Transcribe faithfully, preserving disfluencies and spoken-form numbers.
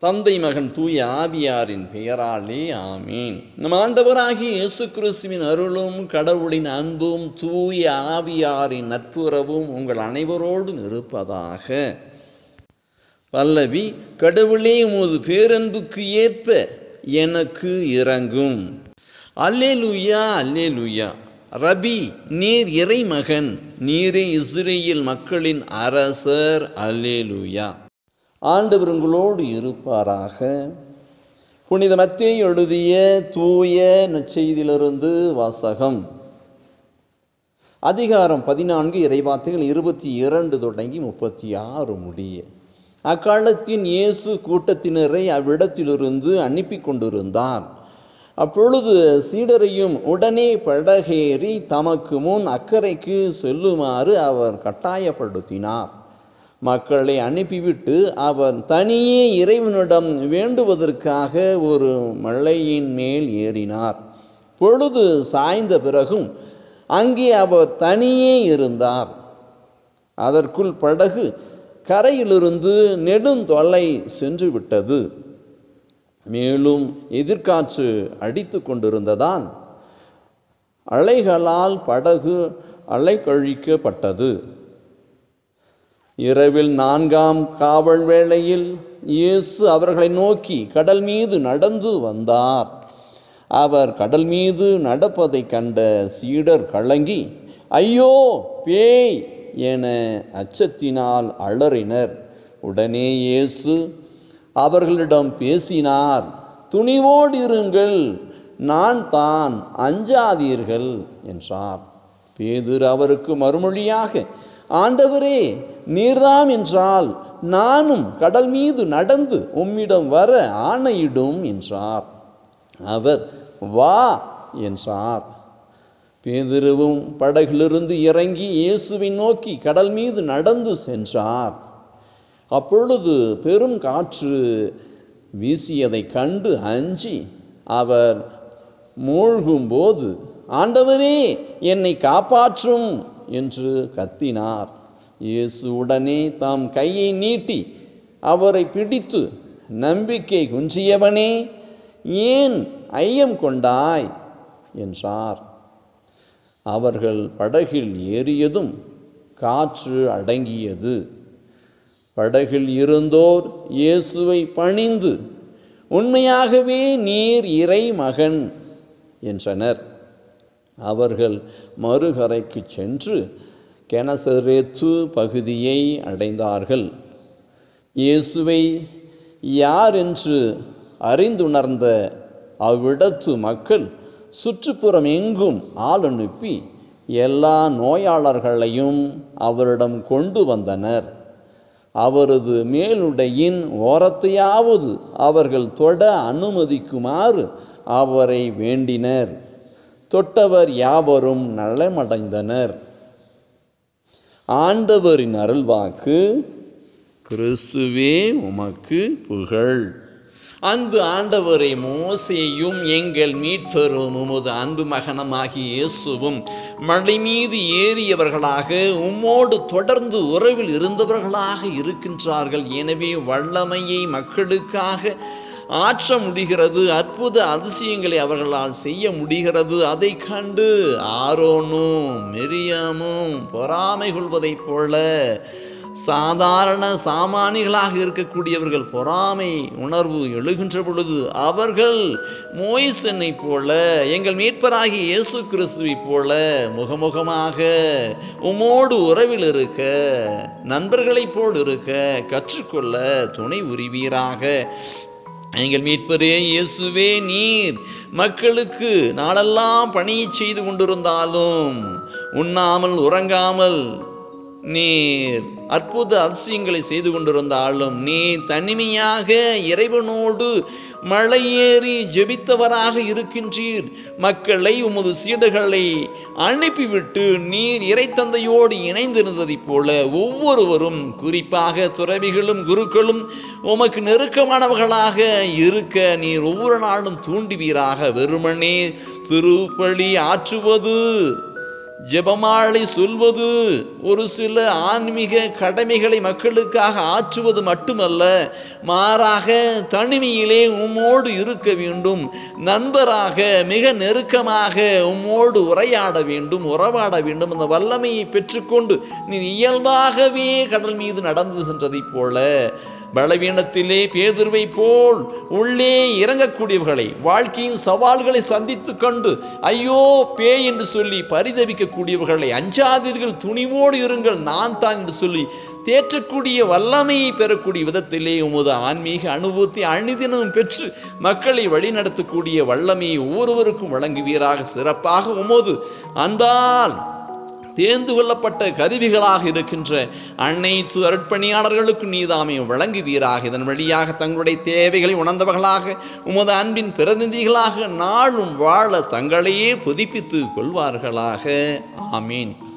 தந்தை மகன் தூய ஆவியாரின் பெயராலே ஆமீன். நம் ஆண்டவராகிய இயேசு கிறிஸ்துவின் அருளும் கடவுளின் அன்பும் தூய ஆவியாரின் நட்புறவும் உங்கள் அனைவரோடும் இருப்பதாக. பல்லவி. கடவுளே உமது பேரன்புக்கு ஏற்ப எனக்கு இரங்கும். அல்லேலூயா அல்லேலூயா. ரபி, நீர் இறைமகன், நீரே இஸ்ரேல் மக்களின் அரசர். அல்லேலூயா. ஆண்டவர் உங்களோடு இருப்பாராக. புனித மத்தேயு எழுதிய தூய நற்செய்தியிலிருந்து வாசகம். அதிகாரம் பதினான்கு, இறைவார்த்தைகள் இருபத்தி இரண்டு தொடங்கி முப்பத்தி ஆறு முடிய. அக்காலத்தின் இயேசு கூட்டத்தினரை அவ்விடத்திலிருந்து அனுப்பி கொண்டிருந்தார். அப்பொழுது சீடரையும் உடனே படகேறி தமக்கு முன் அக்கறைக்கு செல்லுமாறு அவர் கட்டாயப்படுத்தினார். மக்களை அனுப்பிவிட்டு அவர் தனியே இறைவனிடம் வேண்டுவதற்காக ஒரு மலையின் மேல் ஏறினார். பொழுது சாய்ந்த பிறகும் அங்கே அவர் தனியே இருந்தார். அதற்குள் படகு கரையிலிருந்து நெடுந்தொலை சென்று விட்டது. மேலும் எதிர்காற்று அடித்து கொண்டிருந்ததால் அலைகளால் படகு அலைக்கழிக்கப்பட்டது. இரவில் நான்காம் காவல் வேளையில் இயேசு அவர்களை நோக்கி கடல் மீது நடந்து வந்தார். அவர் கடல் மீது நடப்பதை கண்ட சீடர் கலங்கி, ஐயோ பேய் என அச்சத்தினால் அலறினர். உடனே இயேசு அவர்களிடம் பேசினார். துணிவோடு இருங்கள், நான் தான், அஞ்சாதீர்கள் என்றார். பேதுரு அவருக்கு மறுமொழியாக, ஆண்டவரே, நீர்தாம் என்றால் நானும் கடல் மீது நடந்து உம்மிடம் வர ஆணையிடும் என்றார். அவர் வா என்றார். பேதுருவும் படகிலிருந்து இறங்கி இயேசுவை நோக்கி கடல் மீது நடந்து சென்றார். அப்பொழுது பெரும் காற்று வீசியதை கண்டு அஞ்சி அவர் மூழ்கும்போது, ஆண்டவரே, என்னை காப்பாற்றும் என்று கத்தினார். இயேசு உடனே தம் கையை நீட்டி அவரை பிடித்து, நம்பிக்கை குன்றியவனே, ஏன் ஐயம் கொண்டாய் என்றார். அவர்கள் படகில் ஏறியதும் காற்று அடங்கியது. படகில் இருந்தோர் இயேசுவை பணிந்து, உண்மையாகவே நீர் இறைமகன் என்றனர். அவர்கள் மறுகரைக்கு சென்று கெனசரேத்து பகுதியை அடைந்தார்கள். இயேசுவை யார் என்று அறிந்துணர்ந்த அவ்விடத்து மக்கள் சுற்றுப்புறம் எங்கும் ஆள் அனுப்பி எல்லா நோயாளர்களையும் அவரிடம் கொண்டு வந்தனர். அவரது மேலுடையின் ஓரத்தையாவது அவர்கள் தொட அனுமதிக்குமாறு அவரை வேண்டினர். தொட்டவர் யாவரும் நலமடைந்தனர். ஆண்டவரின் அருள்வாக்கு. கிறிஸ்துவே உமக்கு புகழ். அன்பு ஆண்டவரை, மோசேயும் எங்கள் மீட்பரும் உமது அன்பு மகனமாகிய இயேசுவும் மலை மீது ஏறியவர்களாக உம்மோடு தொடர்ந்து உறவில் இருந்தவர்களாக இருக்கின்றார்கள். எனவே வல்லமையை மக்களுக்காக ஆற்ற முடிகிறது, அற்புத அதிசயங்களை அவர்களால் செய்ய முடிகிறது. அதை கண்டு ஆரோனும் மிரியாமும் பொறாமை கொள்வதைப் போல சாதாரண சாமானிகளாக இருக்கக்கூடியவர்கள் பொறாமை உணர்வு எழுகின்ற பொழுது அவர்கள் மோய்சனை போல, எங்கள் மீட்பராகிய இயேசு கிறிஸ்துவை போல முகமுகமாக உம்மோடு உறவில் இருக்க, நண்பர்களைப் போல் இருக்க கற்றுக்கொள்ள துணை உரிவீராக. எங்கள் மீட்பரே இயேசுவே, நீர் மக்களுக்கு நாளெல்லாம் பணியை செய்து கொண்டிருந்தாலும், உண்ணாமல் உறங்காமல் நீர் அற்புத அதிசயங்களை செய்து கொண்டிருந்தாலும், நீ தனிமையாக இறைவனோடு மலையேறி ஜெபித்தவராக இருக்கின்றீர். மக்களை, உமது சீடர்களை அனுப்பிவிட்டு நீர் இறைத்தந்தையோடு இணைந்திருந்ததைப் போல ஒவ்வொருவரும், குறிப்பாக துறவிகளும் குருக்களும் உமக்கு நெருக்கமானவர்களாக இருக்க நீர் ஒவ்வொரு நாளும் தூண்டுவீராக. வெறுமனே திருப்பலி ஆற்றுவது ஜெபமாலை சொல்வது ஒரு சில ஆன்மீக கடமைகளை மக்களுக்காக ஆற்றுவது மட்டுமல்ல, மாறாக தனிமையிலே உம்மோடு இருக்க வேண்டும், நண்பராக மிக நெருக்கமாக உம்மோடு உரையாட வேண்டும், உறவாட வேண்டும். அந்த வல்லமையை பெற்றுக்கொண்டு நீ இயல்பாகவே கடல் மீது நடந்து சென்றதைப் போல பலவீனத்திலே பேதுருவை போல் உள்ளே இறங்கக்கூடியவர்களை, வாழ்க்கையின் சவால்களை சந்தித்து கொண்டு ஐயோ பேய் என்று சொல்லி பரிதவிக்கக்கூடியவர்களை, அஞ்சாதீர்கள் துணிவோடு இருங்கள் நான் தான் என்று சொல்லி தேற்றக்கூடிய வல்லமையை பெறக்கூடிய விதத்திலே உமது ஆன்மீக அனுபவத்தை அணிதினமும் பெற்று மக்களை வழிநடத்தக்கூடிய வல்லமையை ஒவ்வொருவருக்கும் வழங்குவீராக. சிறப்பாக உமது அன்பால் தேர்ந்து கொள்ளப்பட்ட கருவிகளாக இருக்கின்ற அனைத்து அருட்பணியாளர்களுக்கு நீதாமே வழங்குவீராக. இதன் வழியாக தங்களுடைய தேவைகளை உணர்ந்தவர்களாக உமது அன்பின் பிரதிநிதிகளாக நாளும் வாழ தங்களையே புதுப்பித்து கொள்வார்களாக. ஆமீன்.